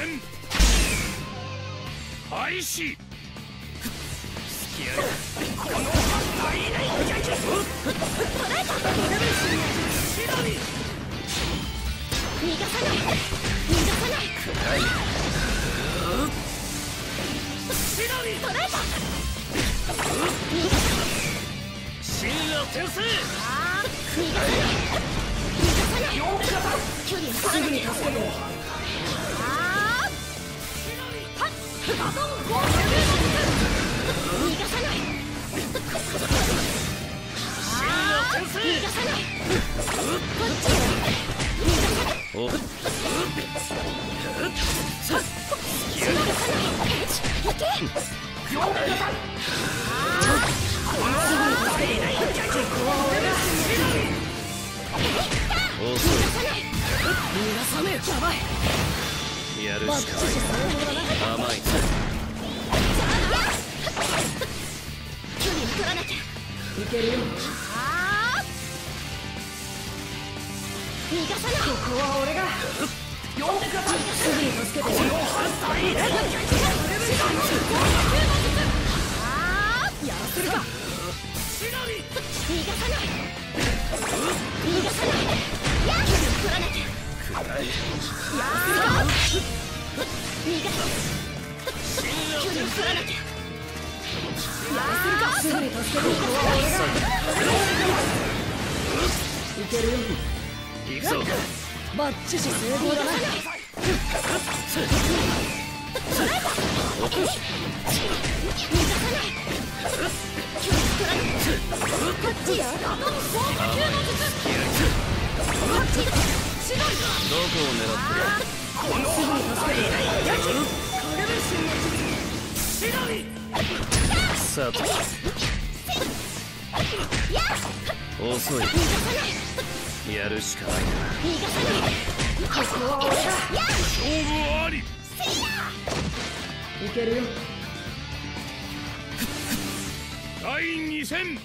戦開始。隙ありこの大連撃。 逃がさない、逃がさない。 暗い。 捉えた。 神羅転生。 逃がさない、逃がさない。距離をすぐに助ける。逃がさない。逃がさない。こっちよ。 おっ。やるしかない。甘い。 距離を取らなきゃ。いけるよ。逃がさない。ここは俺が呼んでください。すぐに助けて。この反対やらせるか。逃がさない。逃がさない。距離を取らなきゃ。 暗い。 やらせるか。逃がす。距離を取らなきゃ。やらせるか。すぐに助ける。ここは俺がいけるよ。 行くぞ。 バッチシ成功だな。こっちよ。 どこを狙ってる。 このすぐに助ける。 さて遅い。やるしかないな。 逃がさない。ここは俺だ。 勝負あり。 いけるよ。 第2戦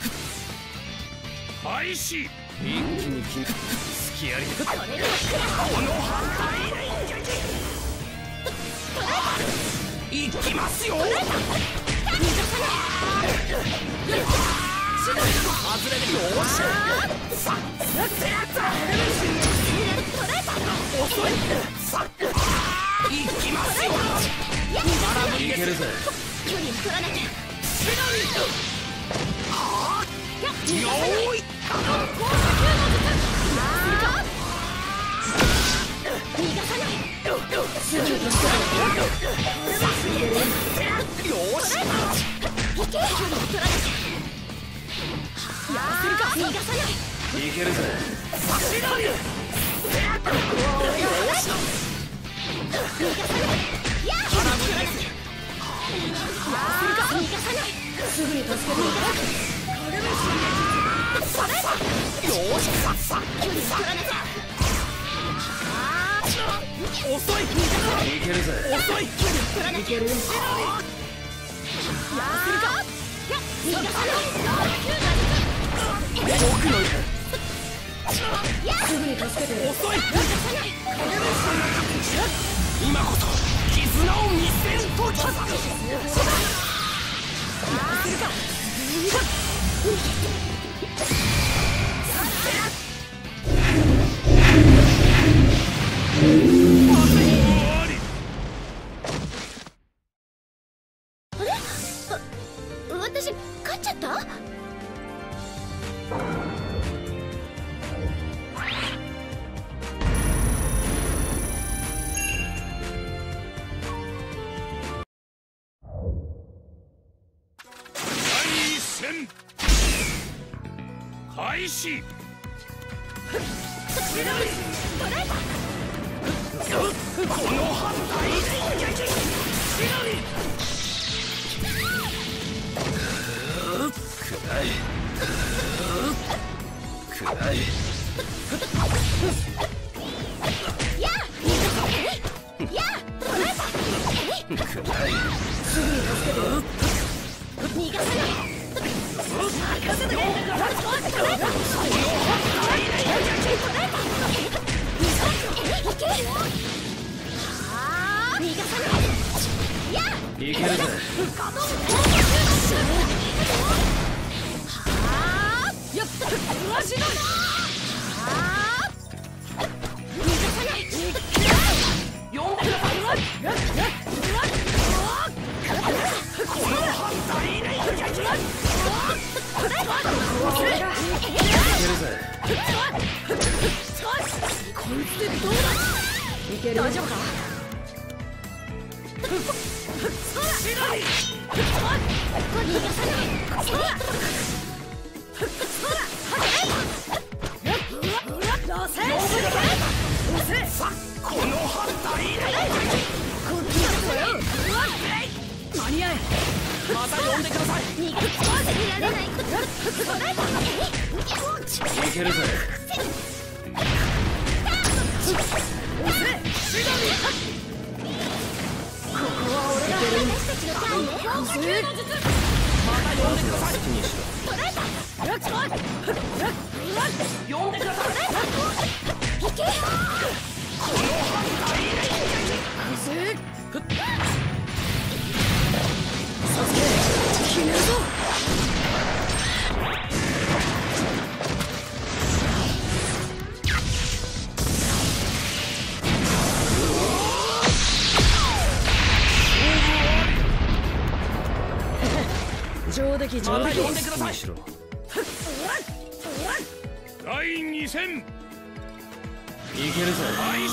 開始。一気に隙あり。この破壊連撃。いきますよ。逃がさない。外れでよーし。さっってやつ。遅い。さっいきますよ。いけるぜ。 距離を取らなきゃ。 よーい。 逃がさない。すぐに助けて。 よーし。 いけ。距離を取らなきゃ。やらせるか。逃がさない。 いけるぜ。 すぐに助けて。 よーし。さっさ。 距離を取らなきゃ。 遅い。いけるぜ。 遅い。距離を取らなきゃ。いけるよ。やらせるか。逃がさない。 僕のすぐに助けて。 遅い。 逃がさない。 今こそ絆を見せる時だ。 あれ？私勝っちゃった？ 開始。この反対連撃。暗い。暗い。 やあ。やあ。捕らえた。 暗い。 すぐに助けて。逃がさない。任せて。捕らえた。いけ。 いけるぜ。 やったわしの呼んでください。この反対ね。いけるぜ。 こいつでどうだ。いける。大丈夫か。この反対ね。間に合え。また呼んでください。逃げられない。 いけるぜ。 ここは俺が。私たちのターンね。また呼んでください。 好きにしろ。 呼んでください。いけ。この反対ね。決めるぞ。上出来上出来。 好きにしろ。 第2戦いけるぜ。 開始。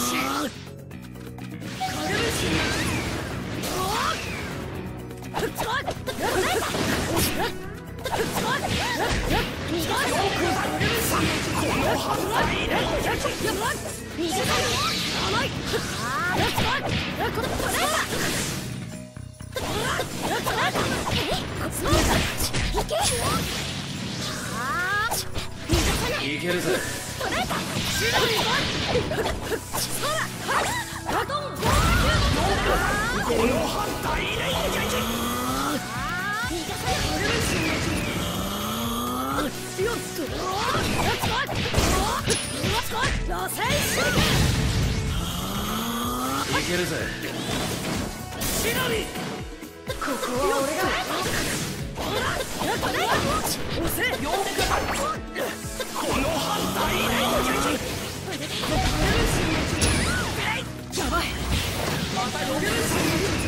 いけるぜ。 この反対ね。よっと。 いけるぜ。 ここは俺が。押せ。呼んでください。この反対ね。やばい。また呼んでください。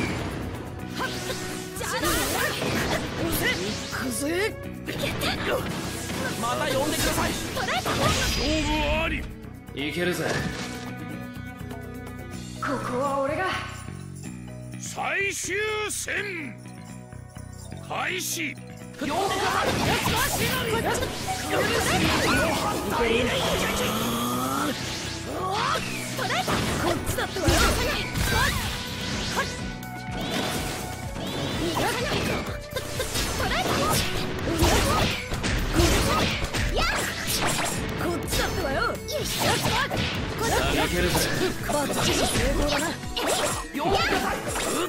また呼んでください。 勝負あり。 いけるぜ。 ここは俺が。 最終戦開始。 呼んでください。この反対ね。こっちだってわよ。こっちだってわよ。 いけるぜ。 バッチリ成功だな。呼んでください。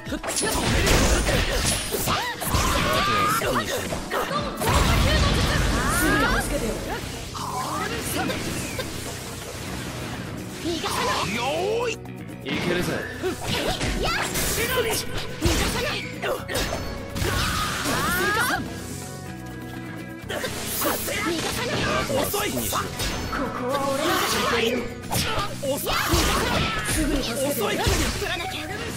好きにしろ。 すぐに助けてよ。逃がさない。 よーい。 いけるぜ。 逃がさない。 遅い。 ここは俺が。すぐに助けてよ。作らなきゃ。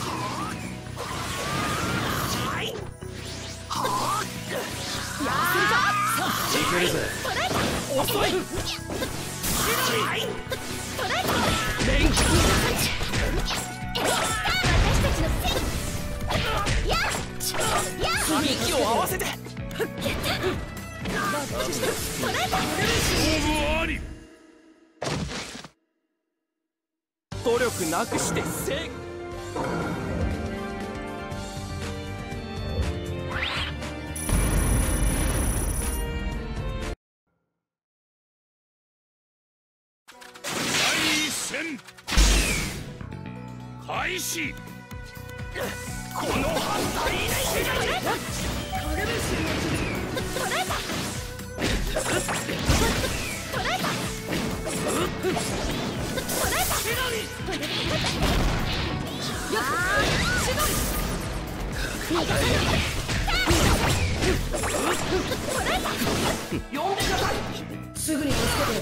いけるぜ。 遅い。息を合わせて。 勝負あり。 努力なくして成功。 開始。 この反対ね。 呼んでください。すぐに助けて。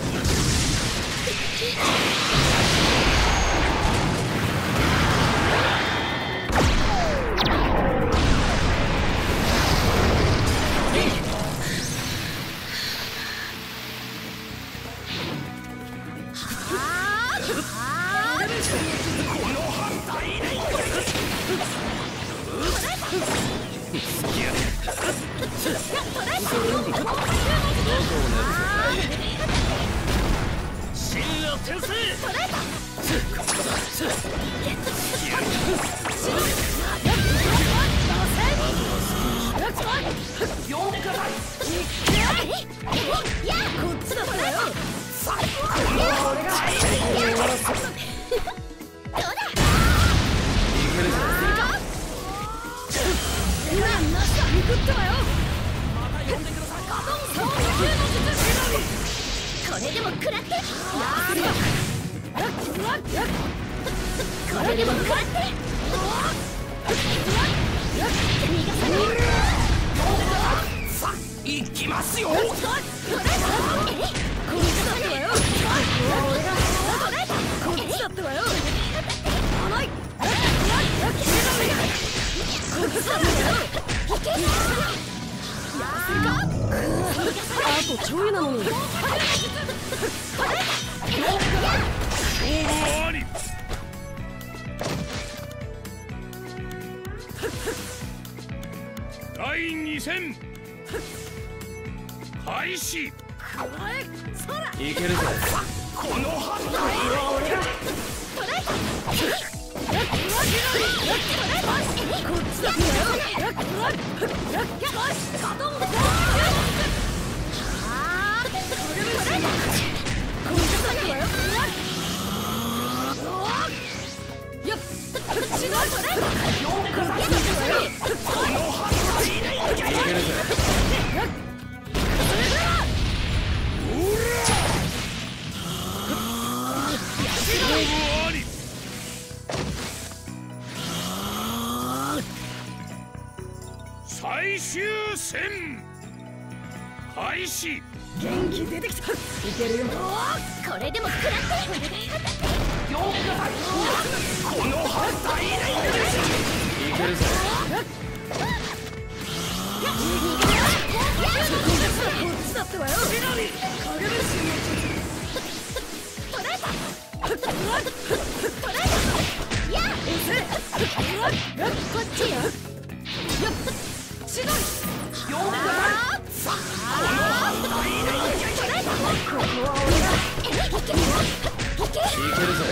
これでも食らって。これでも食らって。 行きますよ。 あとちょいなのに。 勝負あり。第2戦開始。 いけるぞ。 この反対最終戦開始。 元気出てきた。いけるよ。これでも食らって。 呼んでください。この反対いけるぞ。 こっちだってわよ。影分身の術。取れた。取れた。やっ。こっちよ。よっ。違う。 呼んでください。この反対ここは俺が。いけるぞ。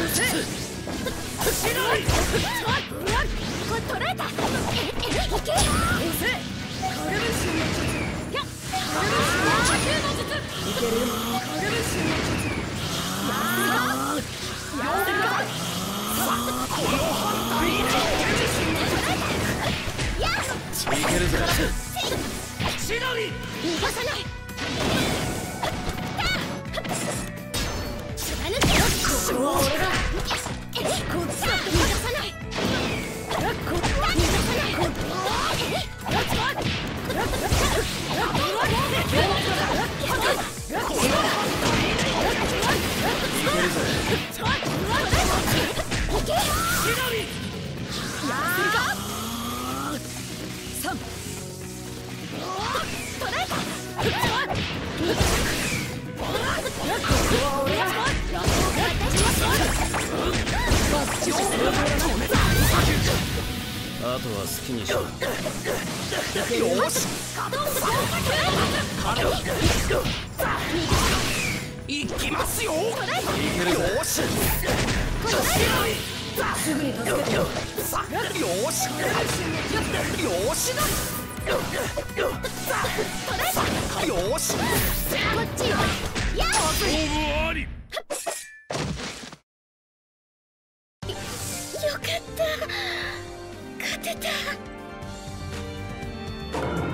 これ取れた。いけ。影分身の術。やっ。影分身の術。いけるよ。影分身の術。呼んでください。 この反対いけるぞ。 しのぎ逃がさない。貫けよ。ここは俺が。こっちだって逃がさない。逃がさない。こっち。 あとは好きにしろ。 よし行きますよ。 いけるぞ。 よしすぐに助けてよ。 よしよしよしこっちよ。やっ。 勝負あり。 よかった。勝てた。